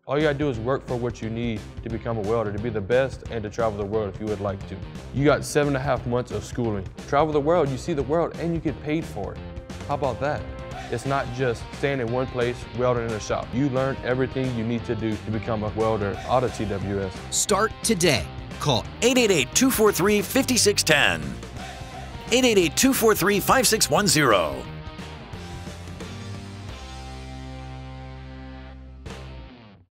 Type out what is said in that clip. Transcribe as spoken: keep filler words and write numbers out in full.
All you gotta do is work for what you need to become a welder, to be the best and to travel the world if you would like to. You got seven and a half months of schooling. Travel the world, you see the world, and you get paid for it. How about that? It's not just staying in one place, welding in a shop. You learn everything you need to do to become a welder out of T W S. Start today. Call eight eight eight, two four three, five six one zero. eight eight eight, two four three, five six one zero.